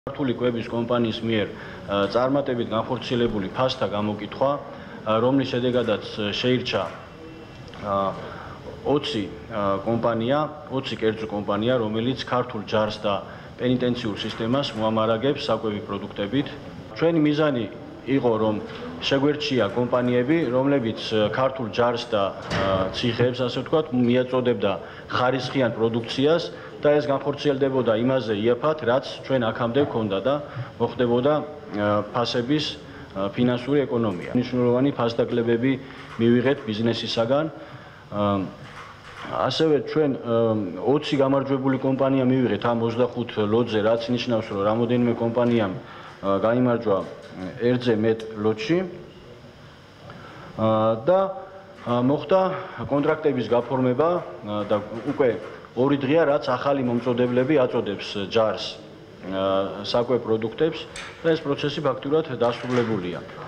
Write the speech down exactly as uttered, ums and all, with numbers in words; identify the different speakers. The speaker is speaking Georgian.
Speaker 1: ქართული კვების კომპანიის მიერ წარმატებით განხორციელებული ფასთა გამოკითხვა, რომლის შედეგადაც შეირჩა ოცი კომპანია, ოცი კერძო კომპანია, რომელიც ქართულ ჯარს და პენიტენციურ სისტემას მოამარაგებს საკვები პროდუქტებით. ჩვენი მიზანი იყო, რომ შეგვერჩია კომპანიები, რომლებიც ქართულ ჯარს და ციხეებს, ასე ვთქვათ, მიაწოდებდა ხარისხიან პროდუქციას და ეს განხორციელდებოდა იმაზე იაფად, რაც ჩვენ აქამდე გვქონდა და მოხდებოდა ფასების ფინანსური ეკონომია. მნიშვნელოვანი ფასდაკლებები მივიღეთ ბიზნესისაგან. ასევე ჩვენ ოცი გამარჯვებული კომპანია მივიღეთ ამ ოცდახუთ ლოტზე, რაც ნიშნავს, რომ რამოდენიმე კომპანიამ გაიმარჯვა ერთზე მეტ ლოტში და მოხდა კონტრაქტების გაფორმება და უკვე ორი დღეა, რაც ახალი მომწოდებლები აწოდებს ჯარს საკვებ პროდუქტებს და ეს პროცესი ფაქტურად დასრულებულია.